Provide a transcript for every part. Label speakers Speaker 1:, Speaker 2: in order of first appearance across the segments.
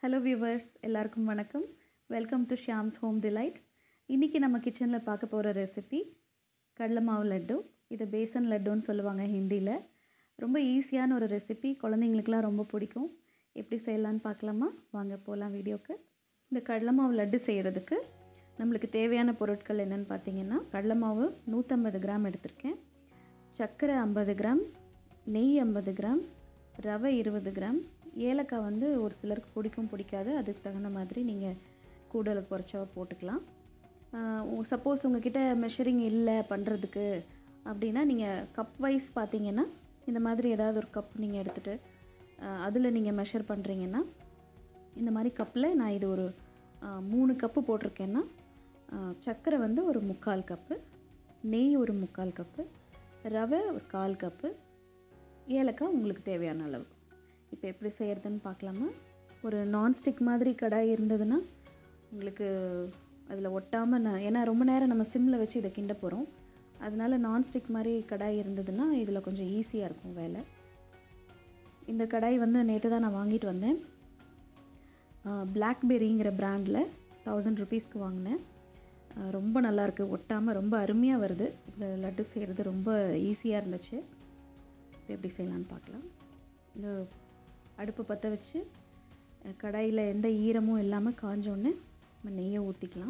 Speaker 1: Hello viewers, எல்லாருக்கும் வணக்கம். Welcome to Shyam's home delight. இன்றைக்கி நம்ம கிச்சனில் பார்க்க போகிற ரெசிபி கடலை மாவு லட்டு. இதை பேசன் லட்டுன்னு சொல்லுவாங்க ஹிந்தியில். ரொம்ப ஈஸியான ஒரு ரெசிபி, குழந்தைங்களுக்குலாம் ரொம்ப பிடிக்கும். எப்படி செய்யலான்னு பார்க்கலாமா? வாங்க போகலாம் வீடியோக்கு. இந்த கடலை மாவு லட்டு செய்கிறதுக்கு நம்மளுக்கு தேவையான பொருட்கள் என்னென்னு பார்த்தீங்கன்னா, கடலை மாவு 150 கிராம் எடுத்திருக்கேன், சர்க்கரை 50 கிராம், நெய் 50 கிராம், ரவை 20 கிராம், ஏலக்காய் வந்து ஒரு சிலருக்கு பிடிக்காது, அதுக்கு தகுந்த மாதிரி நீங்கள் கூடல குறைச்சா போட்டுக்கலாம். சப்போஸ் உங்ககிட்ட மெஷரிங் இல்லை பண்ணுறதுக்கு அப்படின்னா, நீங்கள் கப் வைஸ் பார்த்தீங்கன்னா இந்த மாதிரி ஏதாவது ஒரு கப் நீங்கள் எடுத்துகிட்டு அதில் நீங்கள் மெஷர் பண்ணுறீங்கன்னா, இந்த மாதிரி கப்பில் நான் இது ஒரு 3 கப்பு போட்டிருக்கேன்னா, சர்க்கரை வந்து ஒரு 3/4 கப்பு, நெய் ஒரு 3/4 கப்பு, ரவை ஒரு 1/4 கப்பு, ஏலக்காய் உங்களுக்கு தேவையான அளவு. இப்போ எப்படி செய்கிறதுன்னு பார்க்கலாமா? ஒரு நான்ஸ்டிக் மாதிரி கடாய் இருந்ததுன்னா உங்களுக்கு அதில் ஒட்டாமல், ஏன்னா ரொம்ப நேரம் நம்ம சிம்மில் வச்சு இதை கிண்ட போகிறோம், அதனால் நான்ஸ்டிக் மாதிரி கடாய் இருந்ததுன்னா இதில் கொஞ்சம் ஈஸியாக இருக்கும் வேலை. இந்த கடாய் வந்து நேற்று தான் நான் வாங்கிட்டு வந்தேன். பிளாக்பெரிங்கிற பிராண்டில் 1000 ருபீஸ்க்கு வாங்கினேன். ரொம்ப நல்லாயிருக்கு, ஒட்டாமல் ரொம்ப அருமையாக வருது. இந்த லட்டு செய்கிறது ரொம்ப ஈஸியாக இருந்துச்சு. இப்போ எப்படி செய்யலான்னு பார்க்கலாம். இந்த அடுப்பு பற்ற வச்சு கடாயில் எந்த ஈரமும் இல்லாமல் காஞ்சோடனே நம்ம நெய்யை ஊற்றிக்கலாம்.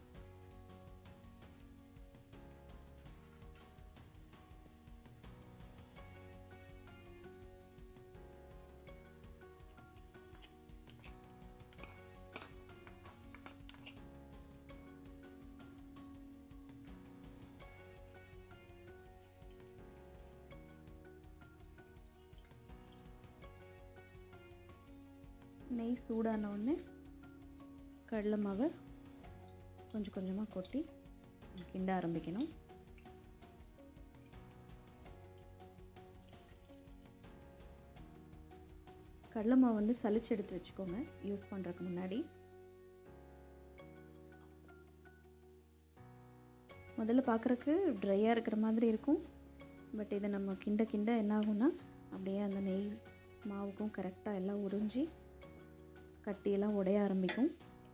Speaker 1: நெய் சூடான உடனே கடலை மாவை கொஞ்சம் கொஞ்சமாக கொட்டி கிண்ட ஆரம்பிக்கணும். கடலை மாவு வந்து சலிச்சு எடுத்து வச்சுக்கோங்க யூஸ் பண்ணுறதுக்கு முன்னாடி. முதல்ல பார்க்குறக்கு ட்ரையாக இருக்கிற மாதிரி இருக்கும், பட் இதை நம்ம கிண்ட கிண்ட என்ன ஆகும்னா அப்படியே அந்த நெய் மாவுக்கும் கரெக்டாக எல்லாம் உறிஞ்சி கட்டியெல்லாம் உடைய ஆரம்பிக்கும்.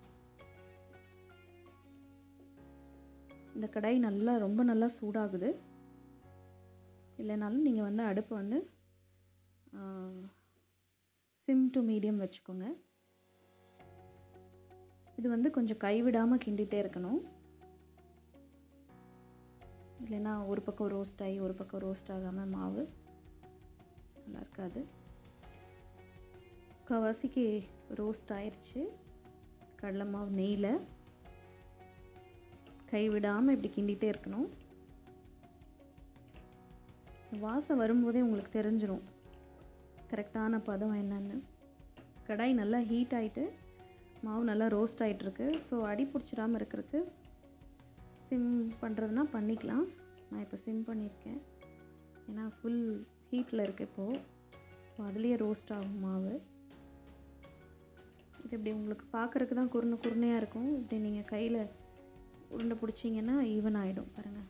Speaker 1: இந்த கடாய் ரொம்ப நல்லா சூடாகுது. இல்லைனாலும் நீங்கள் வந்து அடுப்பு வந்து சிம் டு மீடியம் வச்சுக்கோங்க. இது வந்து கொஞ்சம் கைவிடாமல் கிண்டிகிட்டே இருக்கணும், இல்லைன்னா ஒரு பக்கம் ரோஸ்ட் ஆகி ஒரு பக்கம் ரோஸ்ட் ஆகாமல் மாவு நல்லா இருக்காது. முக்கால்வாசிக்கு ரோஸ்ட் ஆயிடுச்சு கடலை மாவு நெய்யில். கைவிடாமல் இப்படி கிண்டிகிட்டே இருக்கணும். வாசம் வரும்போதே உங்களுக்கு தெரிஞ்சிடும் கரெக்டான பதம் என்னன்னு. கடாய் நல்லா ஹீட் ஆகிட்டு மாவு நல்லா ரோஸ்ட் ஆகிட்டுருக்கு. ஸோ அடி பிடிச்சிடாமல் இருக்கிறதுக்கு சிம் பண்ணுறதுனா பண்ணிக்கலாம். நான் இப்போ சிம் பண்ணியிருக்கேன், ஏன்னா ஃபுல் ஹீட்டில் இருக்குது இப்போது. ஸோ அதுலேயே ரோஸ்ட் ஆகும் மாவு. இது இப்படி உங்களுக்கு பார்க்குறதுக்கு தான் குருணையாக இருக்கும். இப்படி நீங்கள் கையில் உருண்டை பிடிச்சிங்கன்னா ஈவன் ஆகிடும்.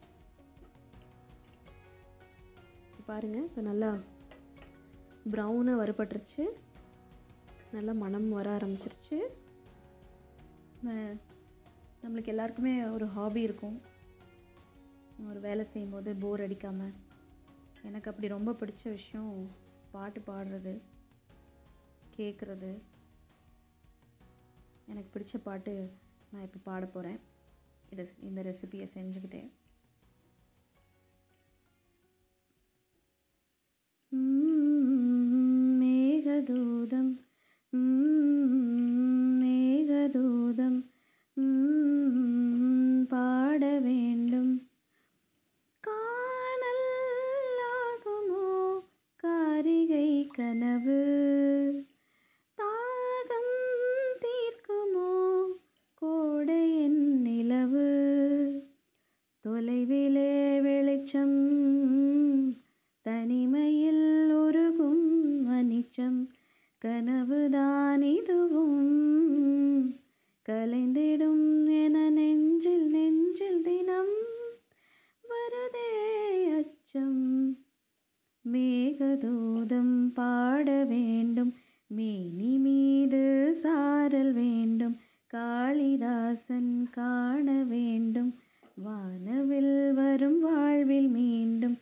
Speaker 1: பாருங்கள் இப்போ நல்லா ப்ரௌனாக வறுபட்டுருச்சு, நல்லா மணம் வர ஆரம்பிச்சிருச்சு. நம்மளுக்கு எல்லாருக்குமே ஒரு ஹாபி இருக்கும், ஒரு வேலை செய்யும்போது போர் அடிக்காமல். எனக்கு அப்படி ரொம்ப பிடிச்ச விஷயம் பாட்டு பாடுறது, கேட்குறது. எனக்கு பிடிச்ச பாட்டு நான் இப்போ பாட போகிறேன் இந்த ரெசிபியை செஞ்சுக்கிட்டேன். மேகதூதம் மேகதூதம் பாட வேண்டும், காணல் ஆகுமோ காரிகை கனவு, தாகம் தீர்க்குமோ கோடையின் நிலவு, தொலைவிலே வெளிச்சம் தனிமையில் உருகும் அனிச்சம், கனவுதான் இதுவும் கலைந்திடும் என நெஞ்சில் நெஞ்சில் தினம் வருதே அச்சம். மேகதூதம் பாட வேண்டும், மேனி மீது சார வாசன் காண வேண்டும், வானவில் வரும் வாழ்வில் மீண்டும்.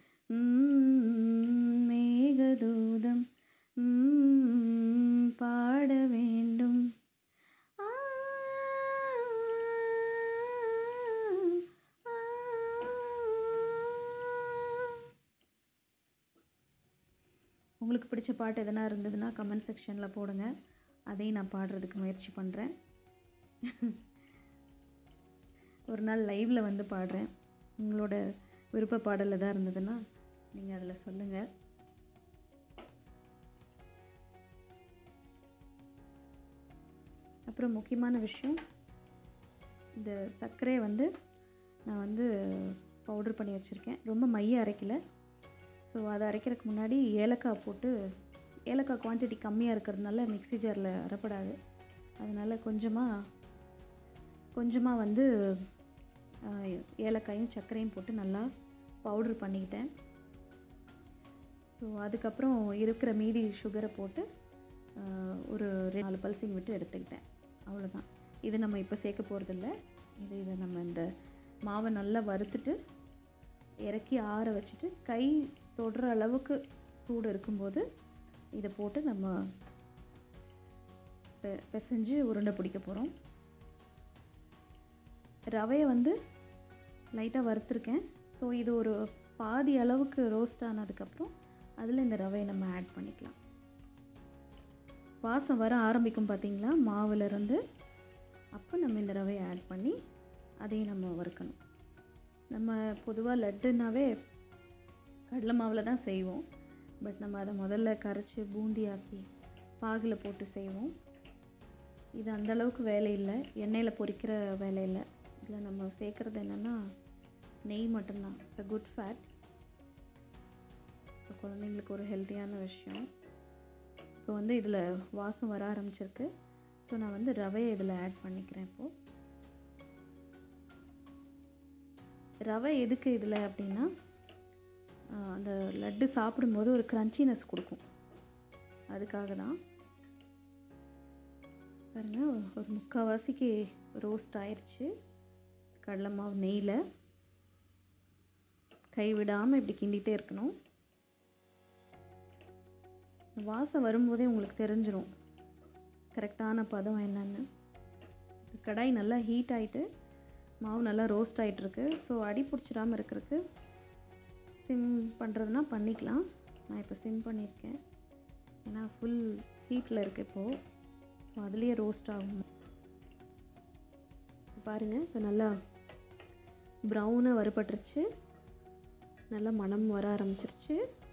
Speaker 1: மேகதூதம் பாட வேண்டும். ஆ, ஆ, ஆ. உங்களுக்கு பிடிச்ச பாட்டு எதனா இருந்ததுன்னா கமெண்ட் செக்ஷனில் போடுங்க, அதையும் நான் பாடுறதுக்கு முயற்சி பண்ணுறேன். ஒரு நாள் லைவில் வந்து பாடுறேன். உங்களோட விருப்ப பாடல் எதாக இருந்ததுன்னா நீங்கள் அதில் சொல்லுங்கள். அப்புறம் முக்கியமான விஷயம், இந்த சர்க்கரையை வந்து நான் வந்து பவுடர் பண்ணி வச்சுருக்கேன். ரொம்ப மைய அரைக்கலை. ஸோ அதை அரைக்கிறதுக்கு முன்னாடி ஏலக்காய் போட்டு, ஏலக்காய் குவான்டிட்டி கம்மியாக இருக்கிறதுனால மிக்ஸி ஜாரில் அரைப்படாது. அதனால் கொஞ்சமாக வந்து ஏலக்காயும் சர்க்கரையும் போட்டு நல்லா பவுடர் பண்ணிக்கிட்டேன். ஸோ அதுக்கப்புறம் இருக்கிற மீதி சுகரை போட்டு ஒரு 4 பல்சிங் விட்டு எடுத்துக்கிட்டேன். அவ்வளோதான். இது நம்ம இப்போ சேர்க்க போகிறதில்ல. இதை நம்ம இந்த மாவை நல்லா வறுத்துட்டு இறக்கி ஆற வச்சுட்டு கை தொடுற அளவுக்கு சூடு இருக்கும்போது இதை போட்டு நம்ம பிசைஞ்சு உருண்டை பிடிக்க போகிறோம். ரவையை வந்து லைட்டாக வறுத்துருக்கேன். ஸோ இது ஒரு பாதி அளவுக்கு ரோஸ்ட் ஆனதுக்கப்புறம் அதில் இந்த ரவையை நம்ம ஆட் பண்ணிக்கலாம். வாசம் வர ஆரம்பிக்கும் பார்த்திங்களா மாவுலேருந்து. அப்போ நம்ம இந்த ரவையை ஆட் பண்ணி அதையும் நம்ம வறுக்கணும். நம்ம பொதுவாக லட்டுனாவே கடலை மாவில் தான் செய்வோம். பட் நம்ம அதை முதல்ல கரைச்சி பூந்தியாக்கி பாகில் போட்டு செய்வோம். இது அந்தளவுக்கு வேலை இல்லை, எண்ணெயில் பொரிக்கிற வேலை இல்லை. இதில் நம்ம சேர்க்குறது என்னென்னா நெய் மட்டும்தான். It's a good fat. So குழந்தைங்களுக்கு ஒரு ஹெல்த்தியான விஷயம். இப்போ வந்து இதில் வாசம் வர ஆரம்பிச்சிருக்கு. ஸோ நான் வந்து ரவையை இதில் ஆட் பண்ணிக்கிறேன். இப்போது ரவை எதுக்கு இதில் அப்படின்னா, அந்த லட்டு சாப்பிடும்போது ஒரு க்ரன்ச்சினஸ் கொடுக்கும். அதுக்காக தான். பாருங்கள், ஒரு 3/4 ரோஸ்ட் ஆயிடுச்சு கடலை மாவு நெய்யில். கைவிடாமல் இப்படி கிண்டிகிட்டே இருக்கணும். வாசம் வரும்போதே உங்களுக்கு தெரிஞ்சிடும் கரெக்டான பதம் என்னன்னு. கடாய் நல்லா ஹீட் ஆகிட்டு மாவு நல்லா ரோஸ்ட் ஆகிட்டுருக்கு. ஸோ அடி பிடிச்சிடாமல் இருக்கிறதுக்கு சிம் பண்ணுறதுனா பண்ணிக்கலாம். நான் இப்போ சிம் பண்ணியிருக்கேன், ஏன்னா ஃபுல் ஹீட்டில் இருக்குது இப்போது. ஸோ அதுலேயே ரோஸ்ட் ஆகும். பாருங்கள், இப்போ நல்லா ப்ரௌனாக வறுபட்டுருச்சு. நல்லா மணம் வர ஆரம்பிச்சிருச்சு.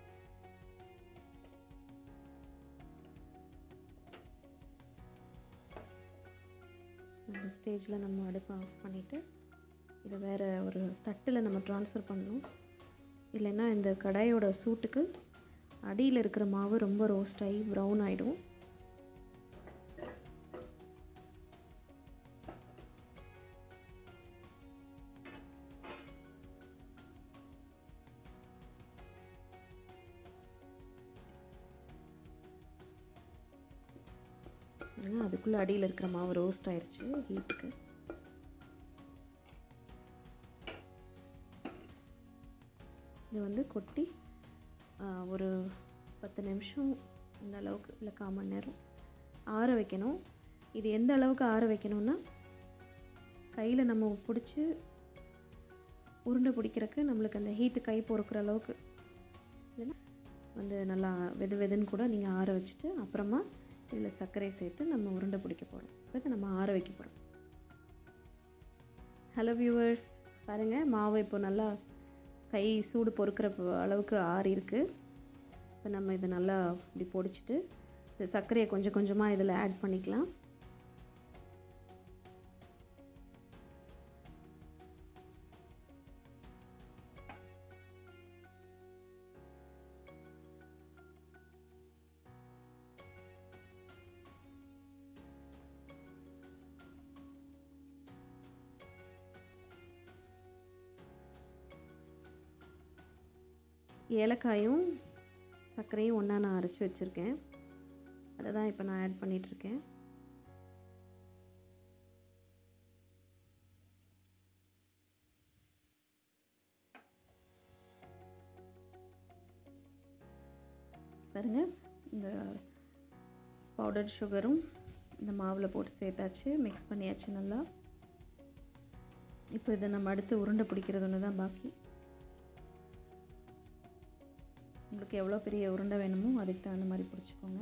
Speaker 1: இந்த ஸ்டேஜில் நம்ம அடுப்பை ஆஃப் பண்ணிவிட்டு இதை வேறு ஒரு தட்டில் நம்ம ட்ரான்ஸ்ஃபர் பண்ணணும். இல்லைன்னா இந்த கடாயோட சூட்டுக்கு அடியில் இருக்கிற மாவு ரொம்ப ரோஸ்ட் ஆகி ப்ரௌன் ஆகிடும். அதுக்குள்ளே அடியில் இருக்கிற மாவு ரோஸ்ட் ஆயிடுச்சு ஹீட்டுக்கு. இது வந்து கொட்டி ஒரு 10 நிமிஷம் இந்த அளவுக்கு, இல்லை 1/4 மணி நேரம் ஆற வைக்கணும். இது எந்த அளவுக்கு ஆற வைக்கணும்னா, கையில் நம்ம பிடிச்சி உருண்டை பிடிக்கிறதுக்கு நம்மளுக்கு அந்த ஹீட்டு கை பொறுக்கிற அளவுக்கு, இல்லைன்னா வந்து நல்லா வெது வெதுன்னு கூட நீங்கள் ஆற வச்சுட்டு அப்புறமா இதில் சர்க்கரை சேர்த்து நம்ம உருண்டை பிடிக்க போகிறோம். இப்போ நம்ம ஆற வைக்க போகிறோம். ஹலோ வியூவர்ஸ், பாருங்கள், மாவு இப்போ நல்லா கை சூடு பொறுக்கிற அளவுக்கு ஆறி இருக்குது. இப்போ நம்ம இதை நல்லா இப்படி பொடிச்சிட்டு இந்த சர்க்கரையை கொஞ்சம் கொஞ்சமாக இதில் ஆட் பண்ணிக்கலாம். ஏலக்காயும் சர்க்கரையும் ஒன்றா நான் அரைச்சி வச்சுருக்கேன். அதை தான் இப்போ நான் ஆட் பண்ணிகிட்ருக்கேன். பவுடர் சுகரும் இந்த மாவில் போட்டு சேர்த்தாச்சு, மிக்ஸ் பண்ணியாச்சு நல்லா. இப்போ இதை நம்ம அடுத்து உருண்டை பிடிக்கிறது ஒன்று தான் பாக்கி. உங்களுக்கு எவ்வளோ பெரிய உருண்டை வேணுமோ அதுக்கு தகுந்த மாதிரி பிடிச்சிக்கோங்க.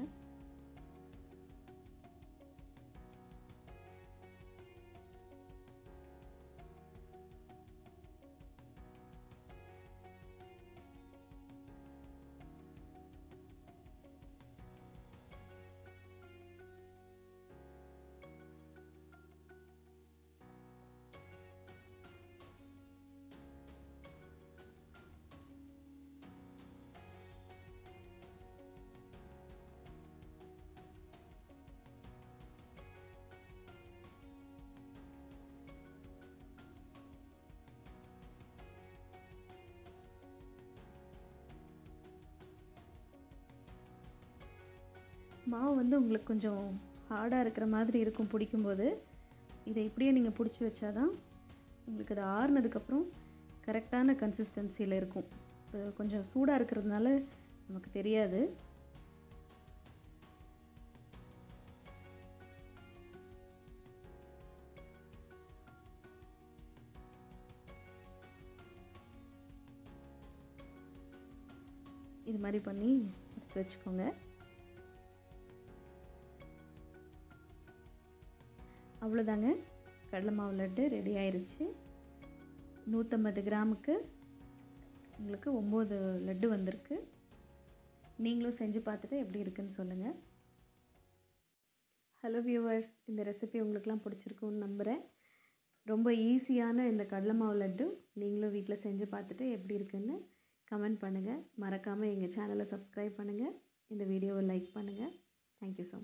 Speaker 1: மாவு வந்து உங்களுக்கு கொஞ்சம் ஹார்டாக இருக்கிற மாதிரி இருக்கும் பிடிக்கும்போது. இதை இப்படியே நீங்கள் பிடிச்சி வச்சாதான் உங்களுக்கு அது ஆறுனதுக்கப்புறம் கரெக்டான கன்சிஸ்டன்சியில் இருக்கும். இப்போ கொஞ்சம் சூடாக இருக்கிறதுனால நமக்கு தெரியாது. இது மாதிரி பண்ணி எடுத்து வச்சுக்கோங்க. அவ்வளோதாங்க, கடலை மாவு லட்டு ரெடி ஆயிடுச்சு. 150 கிராமுக்கு உங்களுக்கு 9 லட்டு வந்திருக்கு. நீங்களும் செஞ்சு பார்த்துட்டு எப்படி இருக்குன்னு சொல்லுங்கள். ஹலோ வியூவர்ஸ், இந்த ரெசிபி உங்களுக்குலாம் பிடிச்சிருக்குன்னு நம்புகிறேன். ரொம்ப ஈஸியான இந்த கடலை மாவு லட்டு நீங்களும் வீட்டில் செஞ்சு பார்த்துட்டு எப்படி இருக்குன்னு கமெண்ட் பண்ணுங்கள். மறக்காமல் எங்கள் சேனலை சப்ஸ்கிரைப் பண்ணுங்கள். இந்த வீடியோவை லைக் பண்ணுங்கள். Thank you so much.